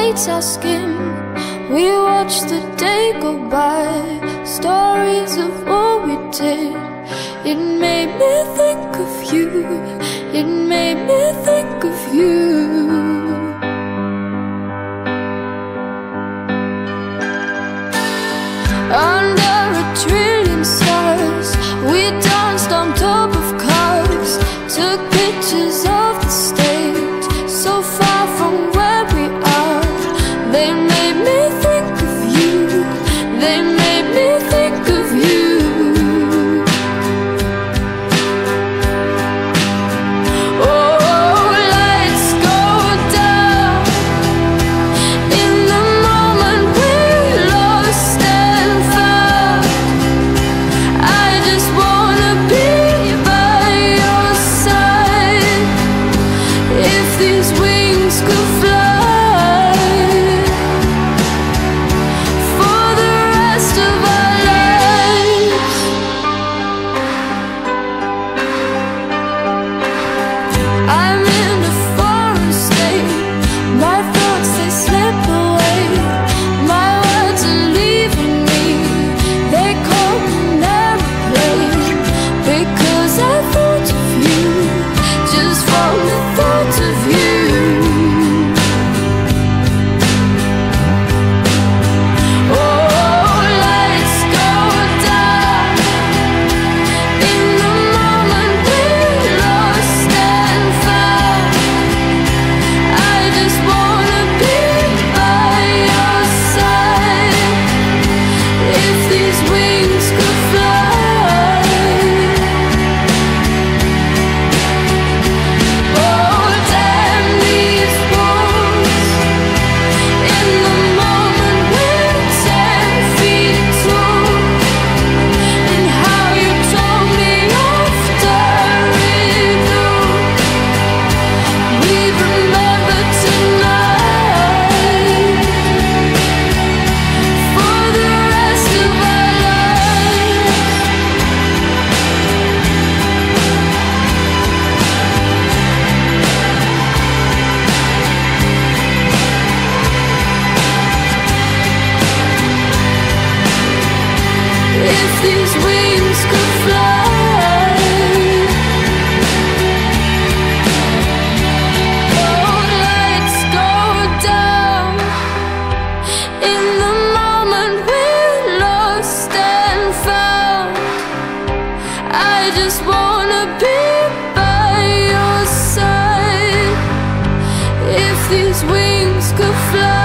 lights our skin. We watch the day go by, stories of what we did. It made me think of you, it made me think of you. Under a trillion stars, we danced on top of cars, took pictures of the stage, so far from where we are. They made me think of you, they made me think of you. Oh, lights go down in the moment we lost and found. I just wanna be by your side. If these wings could fly for the rest of our lives. I'm in a foreign state, my thoughts they slip away, my words are leaving me, they call me an airplane, because I thought of you, just from the thought of you. Oh, lights go down in the moment we lost and found. I just wanna be by your side. If these wings could fly. Oh, damn these walls. In the moment we're 10 feet tall. And how you told me after it all. We remember tonight for the rest of our lives. If these wings could fly. Oh, lights go down in the moment we lost and found. I just wanna be by your side. If these wings could fly.